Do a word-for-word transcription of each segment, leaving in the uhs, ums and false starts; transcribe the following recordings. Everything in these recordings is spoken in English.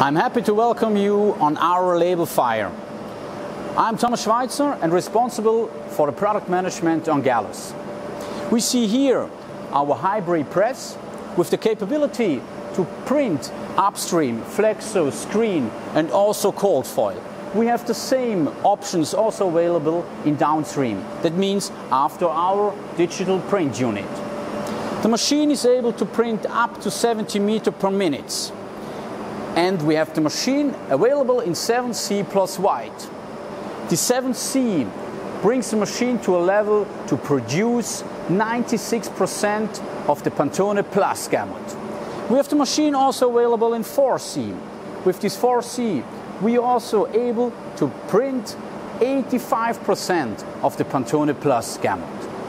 I'm happy to welcome you on our Labelfire. I'm Schweizer and responsible for the product management on Gallus. We see here our hybrid press with the capability to print upstream, flexo, screen and also cold foil. We have the same options also available in downstream. That means after our digital print unit. The machine is able to print up to seventy meters per minute. And we have the machine available in seven C plus white. The seven C brings the machine to a level to produce ninety-six percent of the Pantone Plus gamut. We have the machine also available in four C. With this four C, we are also able to print eighty-five percent of the Pantone Plus gamut.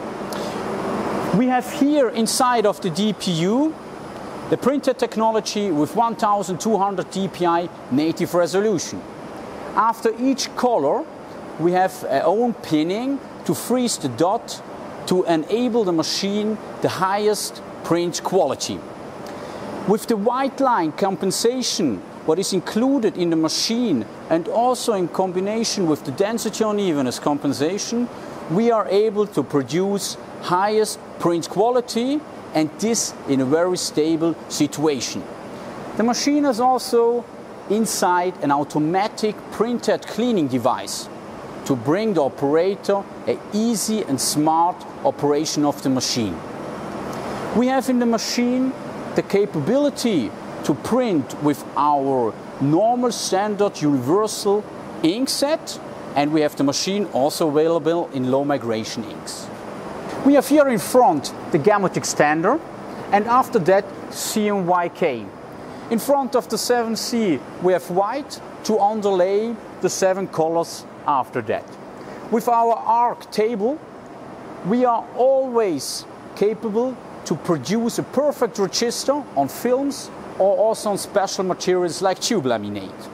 We have here inside of the D P U the printer technology with one thousand two hundred D P I native resolution. After each color, we have our own pinning to freeze the dot to enable the machine the highest print quality. With the white line compensation, what is included in the machine, and also in combination with the density unevenness compensation, we are able to produce highest print quality, and this in a very stable situation. The machine has also inside an automatic printhead cleaning device to bring the operator an easy and smart operation of the machine. We have in the machine the capability to print with our normal standard universal inkjet, and we have the machine also available in low migration inks. We have here in front the gamut extender, and after that C M Y K. In front of the seven C we have white to underlay the seven colors after that. With our arc table we are always capable to produce a perfect register on films or also on special materials like tube laminate.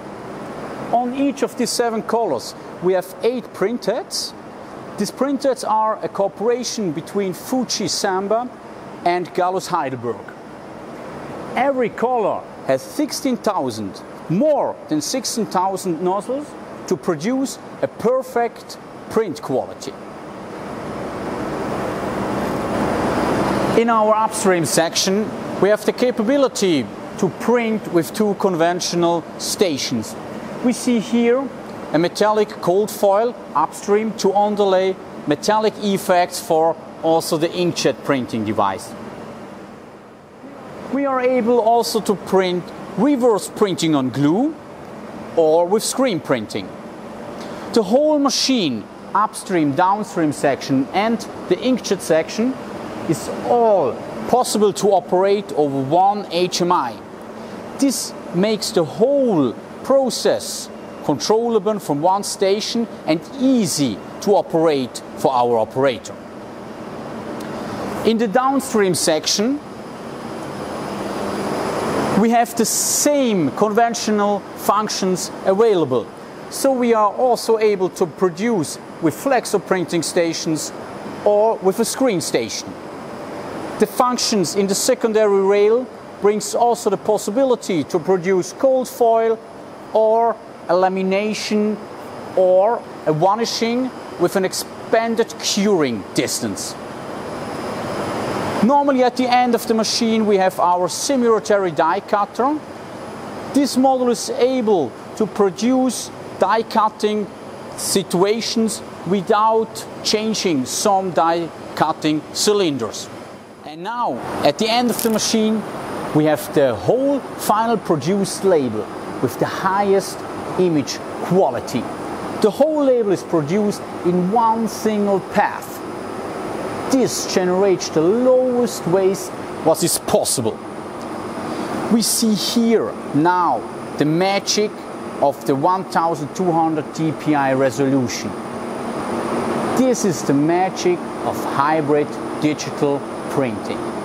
On each of these seven colors we have eight printheads. These printheads are a cooperation between Fuji Samba and Gallus Heidelberg. Every color has sixteen thousand, more than sixteen thousand nozzles to produce a perfect print quality. In our upstream section, we have the capability to print with two conventional stations. We see here a metallic cold foil upstream to underlay metallic effects for also the inkjet printing device. We are able also to print reverse printing on glue or with screen printing. The whole machine, upstream, downstream section and the inkjet section is all possible to operate over one H M I. This makes the whole process controllable from one station and easy to operate for our operator. In the downstream section we have the same conventional functions available. So we are also able to produce with flexo printing stations or with a screen station. The functions in the secondary rail brings also the possibility to produce cold foil or a lamination or a varnishing with an expanded curing distance. Normally at the end of the machine we have our semi-rotary die cutter. This model is able to produce die cutting situations without changing some die cutting cylinders. And now at the end of the machine we have the whole final produced label with the highest image quality. The whole label is produced in one single path. This generates the lowest waste what is possible. We see here now the magic of the one thousand two hundred D P I resolution. This is the magic of hybrid digital printing.